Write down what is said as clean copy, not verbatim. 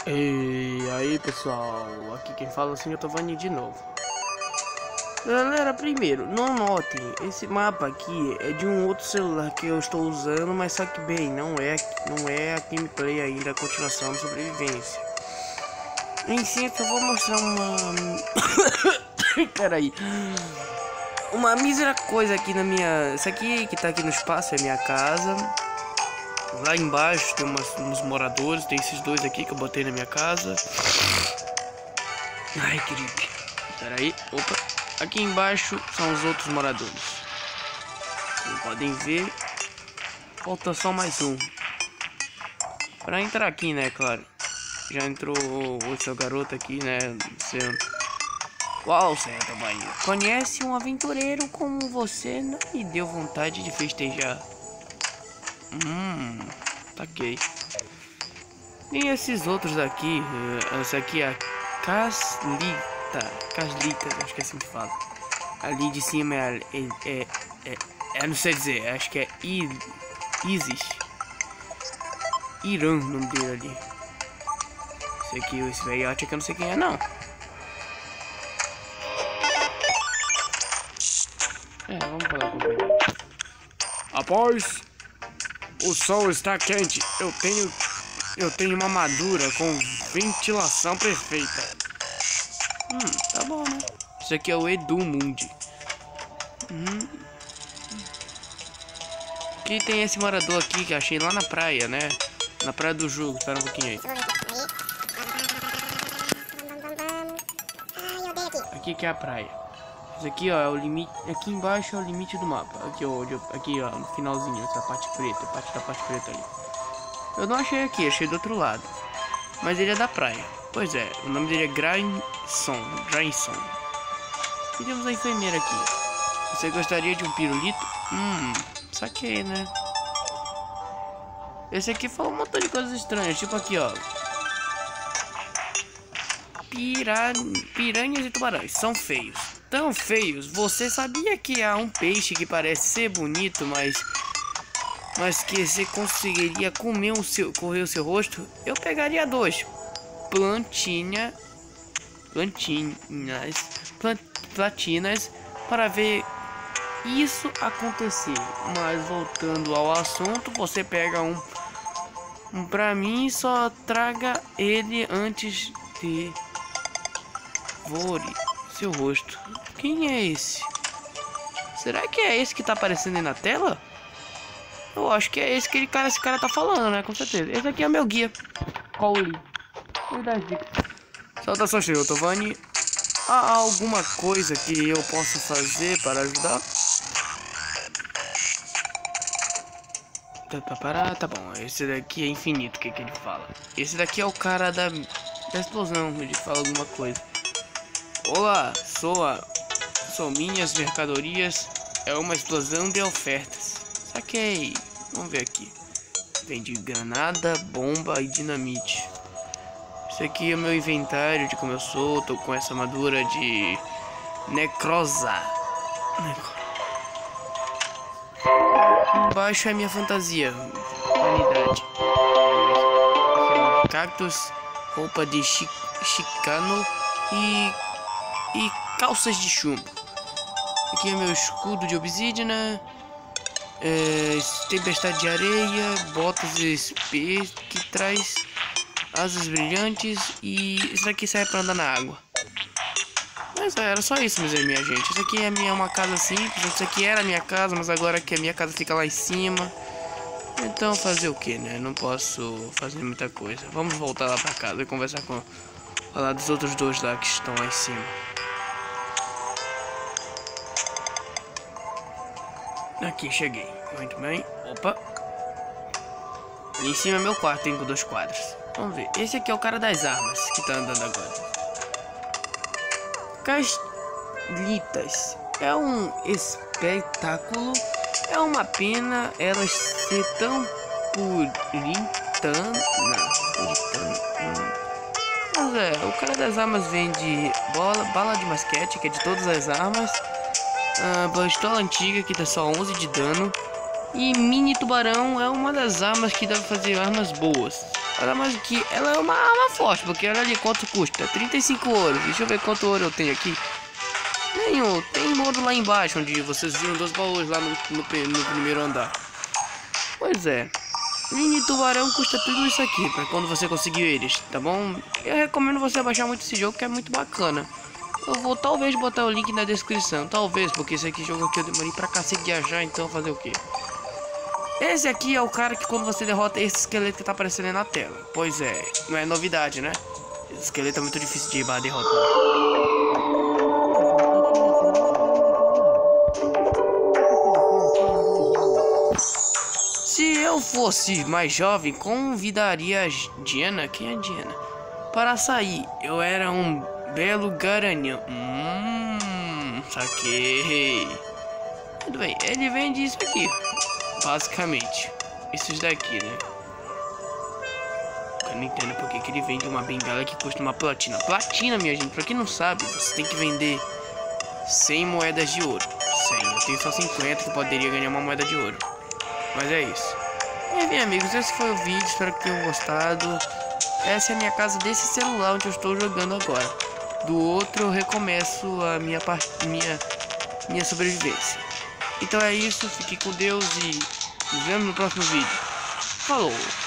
E aí pessoal, aqui quem fala assim, eu tô Vani de novo. Galera, primeiro, não notem, esse mapa aqui é de um outro celular que eu estou usando, mas só que bem, não é a gameplay ainda, a continuação da sobrevivência. Em si, eu só vou mostrar uma... Peraí. Uma mísera coisa aqui na minha... Isso aqui que tá aqui no espaço é minha casa. Lá embaixo tem uns moradores, tem esses dois aqui que eu botei na minha casa. Ai, que gripe. Pera aí, opa. Aqui embaixo são os outros moradores. Como podem ver, falta só mais um. Pra entrar aqui, né, claro. Já entrou o seu garoto aqui, né, seu... Uau, certo, Bahia. Conhece um aventureiro como você? Não me deu vontade de festejar. Ok. E esses outros aqui, essa aqui é a Caslita, acho que é assim que fala. Ali de cima eu não sei dizer, acho que é Isis. Irã, o nome dele ali. Esse aqui, esse velhote aqui eu não sei quem é não. Vamos falar com ele. Após o sol está quente, eu tenho uma armadura com ventilação perfeita. Tá bom, né? Isso aqui é o Edumundi. Aqui tem esse morador aqui que eu achei lá na praia, né? Na praia do jogo. Espera um pouquinho aí. Aqui que é a praia. Isso aqui, ó, é o limite. Aqui embaixo é o limite do mapa. Aqui, ó, no finalzinho, essa parte preta, parte da parte preta ali. Eu não achei aqui, achei do outro lado. Mas ele é da praia. Pois é, o nome dele é Grayson. E temos a enfermeira aqui. Você gostaria de um pirulito? Saquei, né? Esse aqui falou um montão de coisas estranhas. Tipo aqui, ó. Piranhas e tubarões são feios. Tão feios. Você sabia que há um peixe que parece ser bonito, mas que você conseguiria correr o seu rosto? Eu pegaria dois. Platinas para ver isso acontecer. Mas voltando ao assunto, você pega um pra mim, só traga ele antes de vore seu rosto. Quem é esse? Será que é esse que tá aparecendo aí na tela? Eu acho que é esse cara tá falando, né? Com certeza. Esse aqui é o meu guia. Cole. Vou dar as dicas. Saudações, senhor Tovani. Há alguma coisa que eu possa fazer para ajudar? Tá bom. Esse daqui é infinito. O que ele fala? Esse daqui é o cara da explosão. Ele fala alguma coisa. Olá, sou minhas mercadorias. É uma explosão de ofertas. Saquei. Vamos ver aqui. Vende granada, bomba e dinamite. Esse aqui é o meu inventário de como eu sou. Tô com essa armadura de necrosa. Embaixo é minha fantasia. Vanidade. Cactos, roupa de chicano e calças de chumbo. Aqui é meu escudo de obsidiana. Tempestade de areia, botas que traz asas brilhantes e isso aqui serve para andar na água. Mas era só isso, minha gente. Isso aqui é uma casa simples. Isso aqui era a minha casa, mas agora que a minha casa fica lá em cima. Então fazer o que, né? Não posso fazer muita coisa. Vamos voltar lá para casa e conversar falar dos outros dois lá que estão lá em cima. Aqui, cheguei. Muito bem. Opa. Ali em cima é meu quarto, tem com 2 quadros. Vamos ver. Esse aqui é o cara das armas que tá andando agora. Caslitas. É um espetáculo. É uma pena elas ser tão puritana. Mas o cara das armas vende bala de basquete, que é de todas as armas. Pistola antiga que dá só 11 de dano. E mini tubarão é uma das armas que dá pra fazer armas boas. Ela mais que ela é uma arma forte, porque olha ali quanto custa, 35 ouro. Deixa eu ver quanto ouro eu tenho aqui. Nenhum, tem ouro lá embaixo, onde vocês viram 2 baús lá no primeiro andar. Pois é. Mini tubarão custa tudo isso aqui, para quando você conseguir eles, tá bom? Eu recomendo você baixar muito esse jogo, que é muito bacana. Eu vou talvez botar o link na descrição, talvez, porque esse aqui jogo aqui eu demorei pra cacete de achar, então fazer o quê? Esse aqui é o cara que quando você derrota esse esqueleto que tá aparecendo aí na tela. Pois é, não é novidade, né? Esse esqueleto é muito difícil de derrotar. Se eu fosse mais jovem, convidaria a Diana, quem é Diana, para sair. Eu era um belo garanhão. Saquei. Tudo bem, ele vende isso aqui, basicamente. Esses daqui, né? Eu não entendo porque que ele vende uma bengala que custa uma platina. Platina, minha gente, pra quem não sabe, você tem que vender 100 moedas de ouro. 100, eu tenho só 50 que poderia ganhar uma moeda de ouro. Mas é isso. Enfim, amigos, esse foi o vídeo, espero que tenham gostado. Essa é a minha casa desse celular onde eu estou jogando agora. Do outro eu recomeço a minha sobrevivência. Então é isso, fique com Deus e nos vemos no próximo vídeo. Falou!